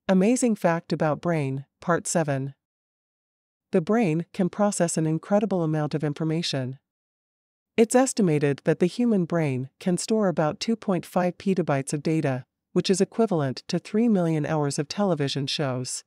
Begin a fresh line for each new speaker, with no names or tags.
Amazing Fact About Brain, Part 7. The brain can process an incredible amount of information. It's estimated that the human brain can store about 2.5 petabytes of data, which is equivalent to 3 million hours of television shows.